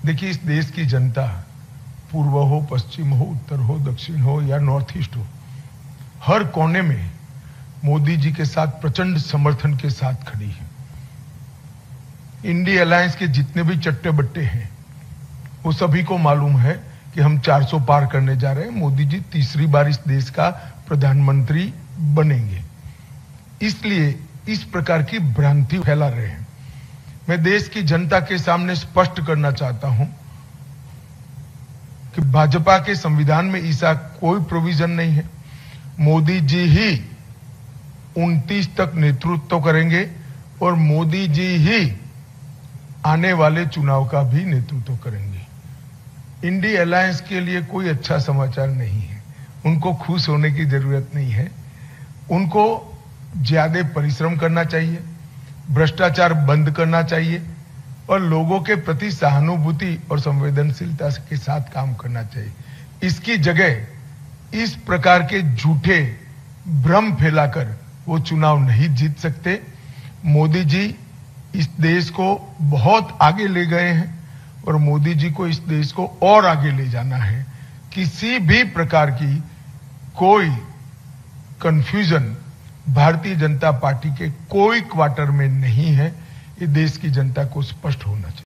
देखिए, इस देश की जनता पूर्व हो, पश्चिम हो, उत्तर हो, दक्षिण हो या नॉर्थ ईस्ट हो, हर कोने में मोदी जी के साथ प्रचंड समर्थन के साथ खड़ी है। इंडी अलायंस के जितने भी चट्टे बट्टे हैं, वो सभी को मालूम है कि हम 400 पार करने जा रहे हैं। मोदी जी तीसरी बार इस देश का प्रधानमंत्री बनेंगे, इसलिए इस प्रकार की भ्रांति फैला रहे हैं। मैं देश की जनता के सामने स्पष्ट करना चाहता हूं कि भाजपा के संविधान में ऐसा कोई प्रोविजन नहीं है। मोदी जी ही 29 तक नेतृत्व करेंगे और मोदी जी ही आने वाले चुनाव का भी नेतृत्व करेंगे। इंडी अलायंस के लिए कोई अच्छा समाचार नहीं है। उनको खुश होने की जरूरत नहीं है। उनको ज्यादा परिश्रम करना चाहिए, भ्रष्टाचार बंद करना चाहिए और लोगों के प्रति सहानुभूति और संवेदनशीलता के साथ काम करना चाहिए। इसकी जगह इस प्रकार के झूठे भ्रम फैलाकर वो चुनाव नहीं जीत सकते। मोदी जी इस देश को बहुत आगे ले गए हैं और मोदी जी को इस देश को और आगे ले जाना है। किसी भी प्रकार की कोई कंफ्यूजन भारतीय जनता पार्टी के कोई क्वार्टर में नहीं है। ये देश की जनता को स्पष्ट होना चाहिए।